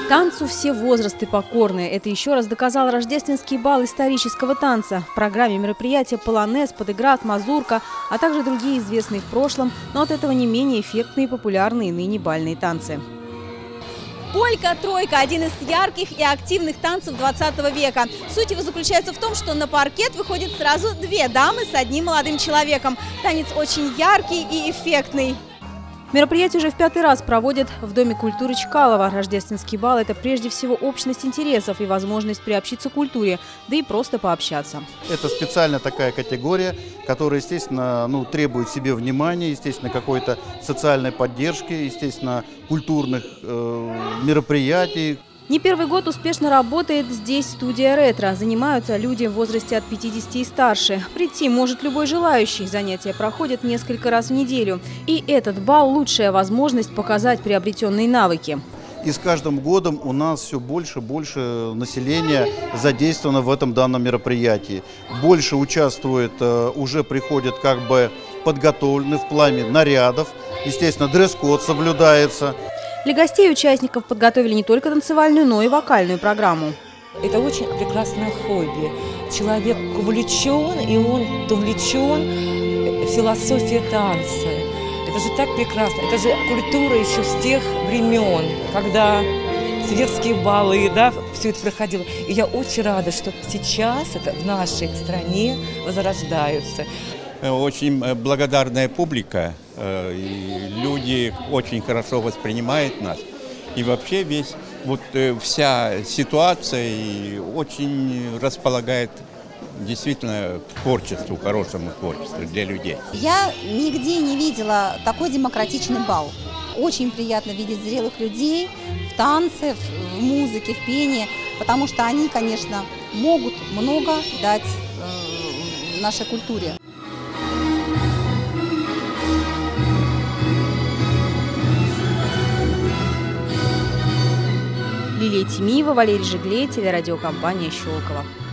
Танцу все возрасты покорны. Это еще раз доказал рождественский бал исторического танца. В программе мероприятия полонез, подыграт, мазурка, а также другие известные в прошлом, но от этого не менее эффектные и популярные ныне бальные танцы. Полька-тройка – один из ярких и активных танцев 20 века. Суть его заключается в том, что на паркет выходят сразу две дамы с одним молодым человеком. Танец очень яркий и эффектный. Мероприятие уже в 5-й раз проводят в Доме культуры Чкалова. Рождественский бал – это прежде всего общность интересов и возможность приобщиться к культуре, да и просто пообщаться. Это специально такая категория, которая, естественно, требует себе внимания, естественно, какой-то социальной поддержки, естественно, культурных мероприятий. Не первый год успешно работает здесь студия «Ретро». Занимаются люди в возрасте от 50 и старше. Прийти может любой желающий. Занятия проходят несколько раз в неделю. И этот бал – лучшая возможность показать приобретенные навыки. И с каждым годом у нас все больше и больше населения задействовано в этом данном мероприятии. Больше участвует, уже приходят как бы подготовлены в плане нарядов. Естественно, дресс-код соблюдается. Для гостей и участников подготовили не только танцевальную, но и вокальную программу. Это очень прекрасное хобби. Человек увлечен, и он увлечен философией танца. Это же так прекрасно. Это же культура еще с тех времен, когда светские балы, да, все это проходило. И я очень рада, что сейчас это в нашей стране возрождаются. Очень благодарная публика, и люди очень хорошо воспринимают нас. И вообще вся ситуация очень располагает действительно к творчеству, хорошему творчеству для людей. Я нигде не видела такой демократичный бал. Очень приятно видеть зрелых людей в танце, в музыке, в пении, потому что они, конечно, могут много дать нашей культуре. Лилия Тимиева, Валерий Жиглей, телерадиокомпания «Щелково».